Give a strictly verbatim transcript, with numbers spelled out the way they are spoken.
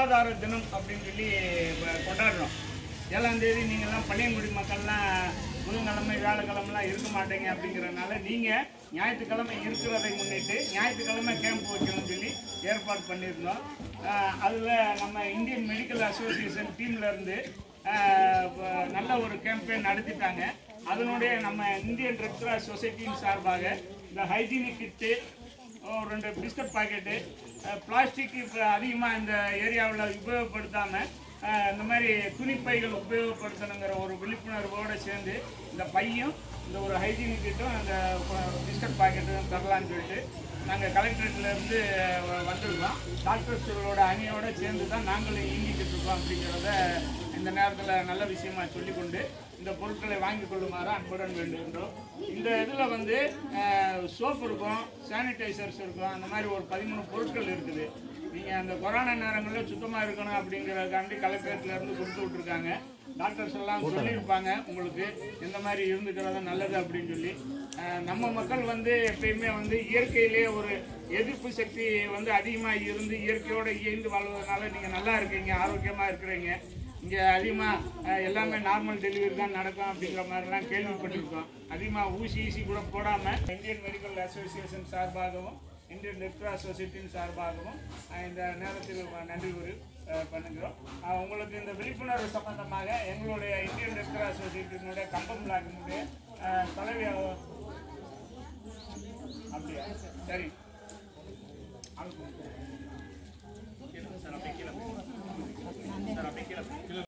சுகாதார தினம் அப்படின்னு சொல்லி கொண்டாடுறோம். ஏழாம் தேதி நீங்கள்லாம் பள்ளியங்குடி மக்கள்லாம் புதன்கிழமை வியாழக்கிழமெலாம் இருக்க மாட்டீங்க அப்படிங்கிறதுனால நீங்கள் ஞாயிற்றுக்கிழமை இருக்கிறதை முன்னிட்டு ஞாயிற்றுக்கிழமை கேம்ப் வைக்கணும்னு சொல்லி ஏற்பாடு பண்ணியிருந்தோம். அதில் நம்ம இந்தியன் மெடிக்கல் அசோசியேஷன் டீம்லேருந்து நல்ல ஒரு கேம்பெயின் நடத்திட்டாங்க. அதனுடைய நம்ம இந்தியன் ரெட் கிராஸ் சொசைட்டியின் சார்பாக இந்த ஹைஜீனிக் கிட்டு, ரெண்டு பிஸ்கட் பாக்கெட்டு, பிளாஸ்டிக் இப்போ அதிகமாக இந்த ஏரியாவில் உபயோகப்படுத்தாமல் இந்த மாதிரி துணிப்பைகள் உபயோகப்படுத்தணுங்கிற ஒரு விழிப்புணர்வோடு சேர்ந்து இந்த பையும் இந்த ஒரு ஹைஜீனிக் கிட்டும் அந்த பிஸ்கட் பாக்கெட்டும் தரலான்னு சொல்லிட்டு நாங்கள் கலெக்டரேட்லேருந்து வந்திருக்கோம். டாக்டர்ஸுகளோட அணியோடு சேர்ந்து தான் நாங்களும் இயங்கிக்கிட்டு இருக்கோம் அப்படிங்கிறத இந்த நேரத்தில் நல்ல விஷயமாக சொல்லிக்கொண்டு இந்த பொருட்களை வாங்கி கொள்ளுமாறு அன்புடன் வேண்டுகின்றோம். இந்த இதில் வந்து சோப் இருக்கும், சானிடைசர்ஸ் இருக்கும், அந்த மாதிரி ஒரு பதிமூணு பொருட்கள் இருக்குது. நீங்கள் அந்த கொரோனா நேரங்களில் சுத்தமாக இருக்கணும் அப்படிங்கிறதுக்காண்டி கலெக்டரேட்லேருந்து கொடுத்து விட்ருக்காங்க. டாக்டர்ஸ் எல்லாம் சொல்லியிருப்பாங்க உங்களுக்கு எந்த மாதிரி இருந்துக்கிறது நல்லது அப்படின்னு சொல்லி. நம்ம மக்கள் வந்து எப்பயுமே வந்து இயற்கையிலே ஒரு எதிர்ப்பு சக்தி வந்து அதிகமாக இருந்து இயற்கையோடு இயந்து வாழ்வதனால நீங்கள் நல்லா இருக்கீங்க, ஆரோக்கியமாக இருக்கிறீங்க. இங்கே அதிகமாக எல்லாமே நார்மல் டெலிவரி தான் நடக்கும் அப்படிங்கிற மாதிரிலாம் கேள்விப்பட்டிருக்கோம். அதிகமாக ஊசி ஈசி கூட போடாமல் இந்தியன் மெடிக்கல் அசோசியேஷன் சார்பாகவும் இந்தியன் ரெட் கிராஸ் சொசைட்டியின் சார்பாகவும் இந்த நேரத்தில் நன்றி கூறி பண்ணுகிறோம். உங்களுக்கு இந்த விழிப்புணர்வு சம்பந்தமாக எங்களுடைய இந்தியன் ரெட் கிராஸ் சொசைட்டியினுடைய கம்பம் பிளாக்கினுடைய தலைவி அப்படியா சரி சார் அப்படியே கீழே சார் அப்படியே கீழே